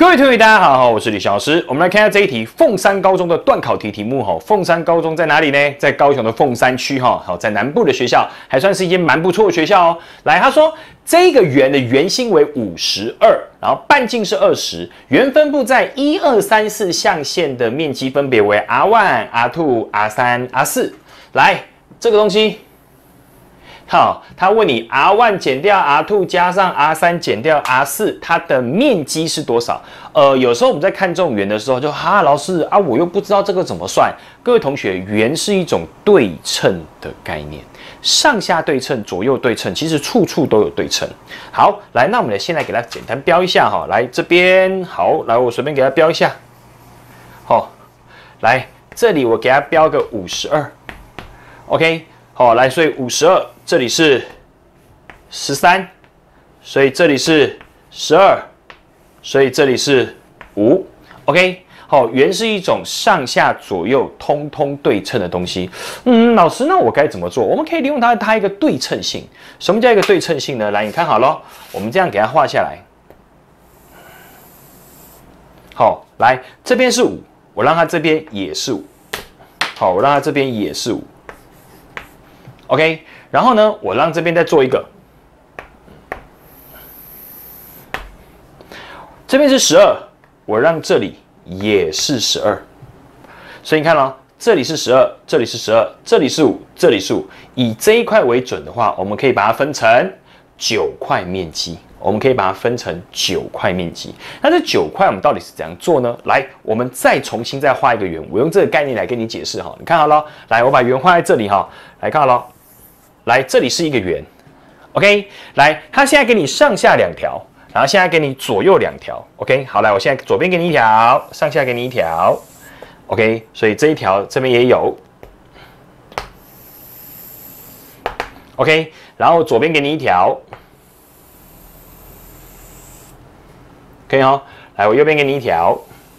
各位同学，大家好，我是李老师。我们来看一下这一题，凤山高中的段考题题目哈。凤山高中在哪里呢？在高雄的凤山区哈，好，在南部的学校，还算是一间蛮不错的学校哦。来，他说这个圆的圆心为52，然后半径是20，圆分布在1、2、3、4象限的面积分别为 R1、R2、R3、R4。来，这个东西。好，他问你 R1 减掉 R2 加上 R3 减掉 R4， 它的面积是多少？有时候我们在看这种圆的时候就，老师啊，我又不知道这个怎么算。各位同学，圆是一种对称的概念，上下对称、左右对称，其实处处都有对称。好，来，那我们现在给它简单标一下哈。来这边，好，来我随便给它标一下。好，来这里我给它标个52 ，OK。好，来，所以52，这里是13，所以这里是12，所以这里是5。OK， 好，圆是一种上下左右通通对称的东西。老师，那我该怎么做？我们可以利用它一个对称性。什么叫一个对称性呢？来，你看好咯，我们这样给它画下来。好，来，这边是5，我让它这边也是5。好，我让它这边也是5。OK， 然后呢，我让这边再做一个，这边是12，我让这里也是12，所以你看哦，这里是12，这里是12，这里是5，这里是5。以这一块为准的话，我们可以把它分成9块面积。我们可以把它分成9块面积。那这9块我们到底是怎样做呢？来，我们再重新再画一个圆，我用这个概念来跟你解释哈。你看好了，来，我把圆画在这里哈，来看好了。来，这里是一个圆 ，OK。来，它现在给你上下2条，然后现在给你左右2条 ，OK。好，来，我现在左边给你1条，上下给你1条 ，OK。所以这一条这边也有 ，OK。然后左边给你1条，可以哦。来，我右边给你1条，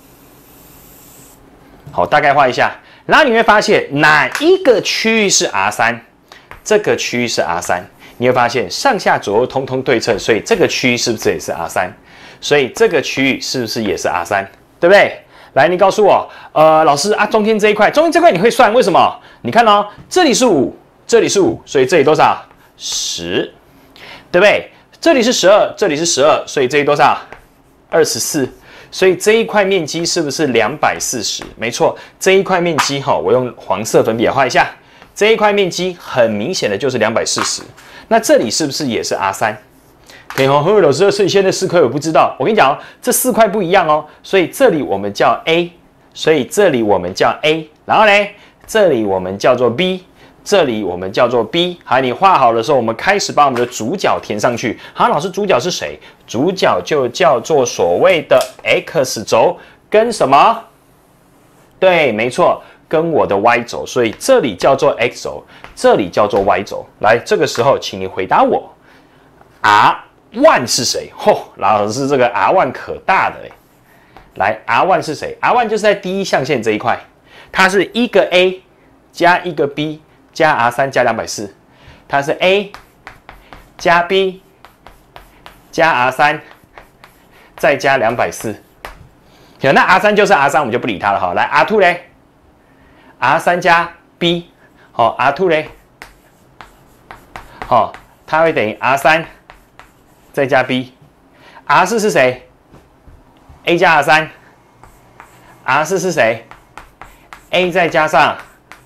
好，大概画一下。然后你会发现哪一个区域是 R3？这个区域是 R3， 你会发现上下左右通通对称，所以这个区域是不是也是 R3？ 所以这个区域是不是也是 R3？ 对不对？来，你告诉我，老师啊，中间这一块你会算，为什么？你看哦，这里是5，这里是5，所以这里多少？10，对不对？这里是12，这里是12，所以这里多少？24。所以这一块面积是不是240？没错，这一块面积我用黄色粉笔来画一下。这一块面积很明显的就是240，那这里是不是也是 R3？ 可以哦，老师，所以现在4块我不知道。我跟你讲哦，这4块不一样哦，所以这里我们叫 A， 所以这里我们叫 A， 然后呢，这里我们叫做 B， 这里我们叫做 B。好，你画好的时候，我们开始把我们的主角填上去。好，老师，主角是谁？主角就叫做所谓的 X 轴跟什么？对，没错。跟我的 Y 轴，所以这里叫做 X 轴，这里叫做 Y 轴。来，这个时候，请你回答我 ，R1 是谁？老师，这个 R1 可大的嘞。来 ，R1 是谁 ？R1 就是在第一象限这一块，它是一个 A 加一个 B 加 R3 加240，它是 A 加 B 加 R3 再加240。好，那 R3 就是 R3， 我们就不理它了哈。来 ，R2 嘞？ R3 加 B， 好 ，R2 嘞，好，它会等于 R3 再加 B。R4 是谁 ？A 加 R3。R4 是谁 ？A 再加上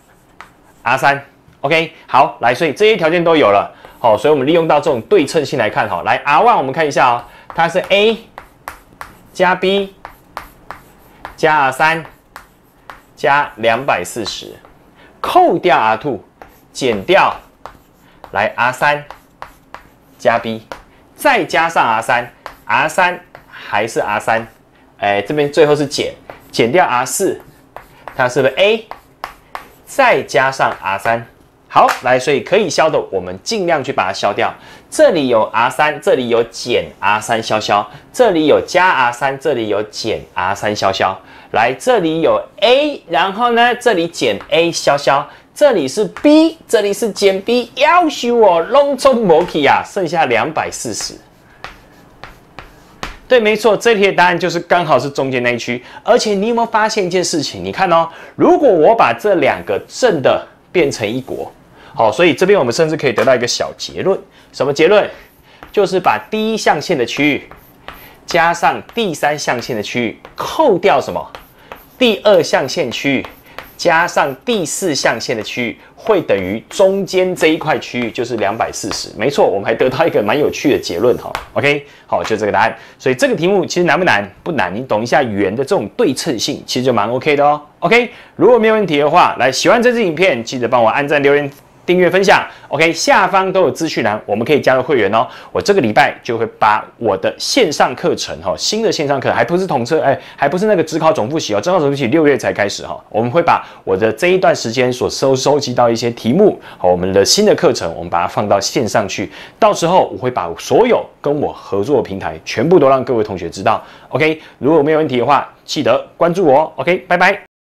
R3。OK， 好，来，所以这些条件都有了，好，所以我们利用到这种对称性来看，好，来 R1 我们看一下哦，它是 A 加 B 加 R3。加240，扣掉 R2， 减掉，来 R3 加 B， 再加上 R3 还是 R3， 这边最后是减掉 R4， 它是不是 A 再加上 R3？ 好，来，所以可以消的，我们尽量去把它消掉。这里有 R3， 这里有减 R3 消，这里有加 R3， 这里有减 R3 消。来，这里有 A， 然后呢，这里减 A 消，这里是 B， 这里是减 B， 要求我弄中没去啊，剩下240。 对，没错，这题的答案就是刚好是中间那一区。而且你有没有发现一件事情？你看哦，如果我把这两个正的变成一国，好，所以这边我们甚至可以得到一个小结论。什么结论？就是把第一象限的区域加上第三象限的区域，扣掉什么？第二象限区域加上第四象限的区域，会等于中间这一块区域，就是240。没错，我们还得到一个蛮有趣的结论哈。OK， 好，就这个答案。所以这个题目其实难不难？不难，你懂一下圆的这种对称性，其实就蛮 OK 的哦。OK， 如果没有问题的话，来喜欢这支影片，记得帮我按赞、留言、订阅、分享。OK， 下方都有资讯栏，我们可以加入会员哦。我这个礼拜就会把我的线上课程新的线上课还不是统测，还不是那个指考总复习哦，指考总复习6月才开始哈。我们会把我的这一段时间所收集到一些题目，我们的新的课程，我们把它放到线上去。到时候我会把所有跟我合作的平台全部都让各位同学知道。OK， 如果没有问题的话，记得关注我哦。OK， 拜拜。